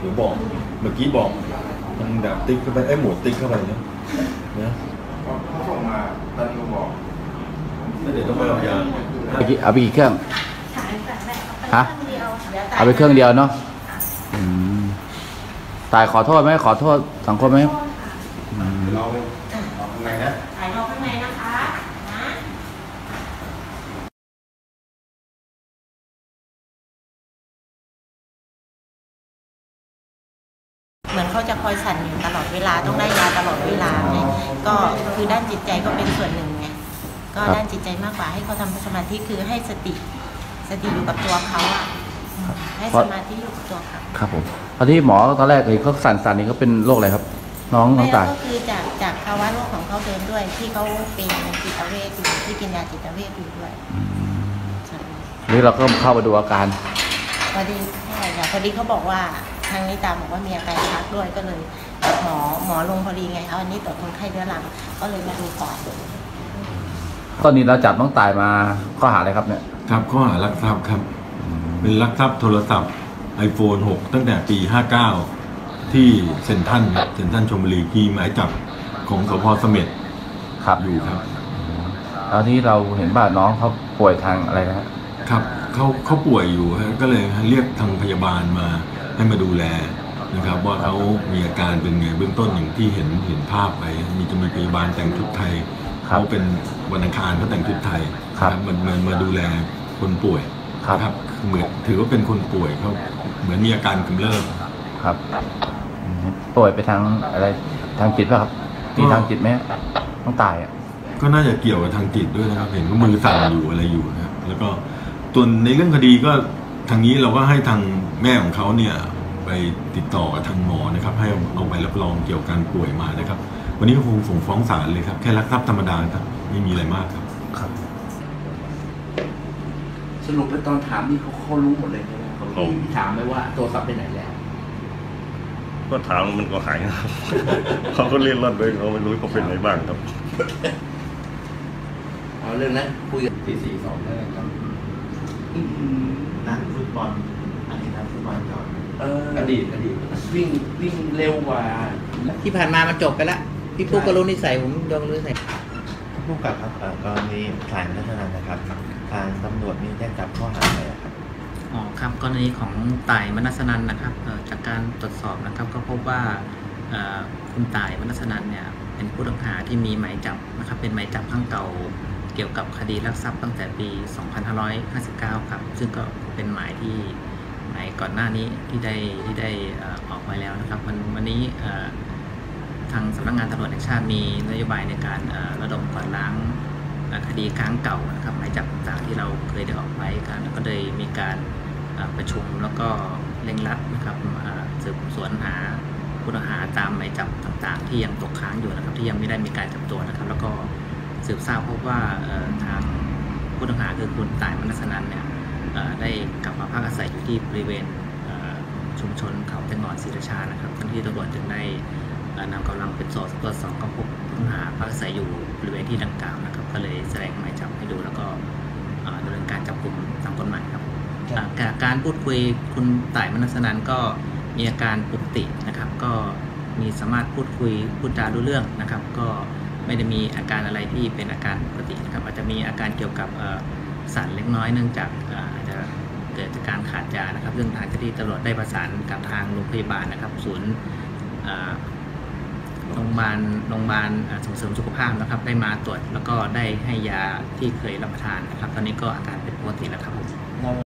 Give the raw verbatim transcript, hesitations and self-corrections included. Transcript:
เดี๋ยวบอกเมื่อกี้บอกทางดาบติ๊กเข้าไปไอ้หมวดติ๊กเข้าไปนะนะเขาส่งมาตอนนี้เขาบอกแล้วเดี๋ยวต้องไปเอายาเอาไปกี่เครื่องฮะเอาไปเครื่องเดียวเนาะตายขอโทษไหมขอโทษสังคมไหมเราข้างในนะถ่ายเราข้างในนะคะนะเหมือนเขาจะคอยสั่นอยู่ตลอดเวลาต้องได้ยาตลอดเวลาไงก็คือด้านจิตใจก็เป็นส่วนหนึ่งไงก็ด้านจิตใจมากกว่าให้เขาทำสมาธิคือให้สติสติอยู่กับตัวเขาอะให้สมาธิอยู่กับตัวเขาครับผมตอนที่หมอตอนแรกเลยเขาสั่นๆนี่เขาเป็นโรคอะไรครับน้องน้องตายก็คือจากจากภาวะโรคของเขาเดิมด้วยที่เขาเป็นจิตเวชอยู่ที่กินยาจิตเวชอยู่ด้วยนี่เราก็เข้ามาดูอาการพอดีใช่ค่ะพอดีเขาบอกว่าทางนี้ตามบอกว่ามีอาการชักด้วยก็เลยหมอหมอลงพอดีไงเอาอันนี้ตรวจคนไข้เรื้อรังก็เลยมาดูก่อนตอนนี้เราจับน้องตายมาข้อหาอะไรครับเนี่ยครับข้อหาลักทรัพย์ครับเป็นลักทรัพย์โทรศัพท์ ไอโฟน หกตั้งแต่ปีห้าเก้าที่เซ็นทรัลเซ็นทรัลชลบุรีมีหมายจับของสภ.เสม็ดครับอยู่ครับตอนนี้เราเห็นบ้านน้องเขาป่วยทางอะไรนะครับครับเขาเขาป่วยอยู่ฮะก็เลยเรียกทางพยาบาลมาให้มาดูแลนะครับว่าเขามีอาการเป็นไงเบื้องต้นอย่างที่เห็นเห็นภาพไปมีจะมีพยาบาลแต่งชุดไทยเขาเป็นวันอังคารเขาแต่งชุดไทยครับมันมามาดูแลคนป่วยครับเหมือนถือว่าเป็นคนป่วยเขาเหมือนมีอาการกำเริบครับป่วยไปทางอะไรทางจิตป่ะครับมีทางจิตไหมต้องตายอ่ะก็น่าจะเกี่ยวกับทางจิตด้วยนะครับเห็นว่ามือสั่นอยู่อะไรอยู่นะครับแล้วก็ตัวในเรื่องคดีก็ทางนี้เราก็ให้ทางแม่ของเขาเนี่ยไปติดต่อกับทางหมอนะครับให้เอาใบรับรองเกี่ยวกับการป่วยมานะครับวันนี้ก็คงส่งฟ้องศาลเลยครับแค่ลักทรัพย์ธรรมดาครับไม่มีอะไรมากครับครับสรุปไปตอนถามนี่เขาเขารู้หมดเลยใช่ไหมเขาถามไหมว่าโทรศัพท์ไปไหนแล้วก็ถามมันก็หายครับเขาก็เรียนรอดด้วยเขาไม่รู้เขาเป็นไหนบ้างครับเอาเรื่องนั้นคุยกันที่สี่สองเรื่องครับนักฟุตบอลอันนี้นักฟุตบอลก่อนอดีตอดีตวิ่งวิ่งเร็วกว่าที่ผ่านมามันจบไปแล้วพี่ปุ๊กก็รู้นิสัยผมยอมรู้นิสัยผู้กับครับกรณีถ่ายนักนันนะครับทางตำรวจมีแจ้งจับข้อหาอะไรครับอ๋อครับกรณีของต่ายมนัสนันนะครับจากการตรวจสอบนะครับก็พบว่าคุณต่ายมนัสนันเนี่ยเป็นผู้ต้องหาที่มีหมายจับนะครับเป็นหมายจับครั้งเก่าเกี่ยวกับคดีลักทรัพย์ตั้งแต่ปีสองพันห้าร้อยห้าสิบเก้าครับซึ่งก็เป็นหมายที่หมายก่อนหน้านี้ที่ได้ที่ได้ออกมาแล้วนะครับวันวันนี้ทางสำนักงานตำรวจแห่งชาติมีนโยบายในการระดมกวาดล้างคดีค้างเก่านะครับหมายจับต่างๆที่เราเคยได้ออกไปกันแล้วก็เลยมีการประชุมแล้วก็เร่งรัดนะครับสืบสวนหาผู้ต้องหาตามหมายจับต่างๆที่ยังตกค้างอยู่นะครับที่ยังไม่ได้มีการจับตัวนะครับแล้วก็สืบทราบพบว่าทางผู้ต้องหาคือคุณต่ายมนัสนันเนี่ยได้กลับมาพักอาศัยอยู่ที่บริเวณชุมชนเขาแตงอนศรีราชานะครับทันที่ตำรวจจึงได้นำกำลังเป็นโซ่ตรวจสอบก็พบผู้ต้องหาพักอาศัยอยู่บริเวณที่ดังกล่าวนะครับก็เลยแสดงหมายจับให้ดูแล้วก็ดำเนินการจับกลุ่มตามกฎหมายครับการพูดคุยคุณต่ายมนัสนันก็มีอาการปกตินะครับก็มีสามารถพูดคุยพูดจารู้เรื่องนะครับก็ไม่ได้มีอาการอะไรที่เป็นอาการปกตินะครับอาจจะมีอาการเกี่ยวกับสั่นเล็กน้อยเนื่องจากอาจจะเกิดจากการขาดยานะครับซึ่งทางเจ้าหน้าที่ตำรวจได้ประสานกับทางโรงพยาบาลนะครับศูนย์โรงพยาบาลโรงพยาบาลส่งเสริมสุขภาพนะครับได้มาตรวจแล้วก็ได้ให้ยาที่เคยรับประทานนะครับตอนนี้ก็อาการเป็นปกติแล้วครับ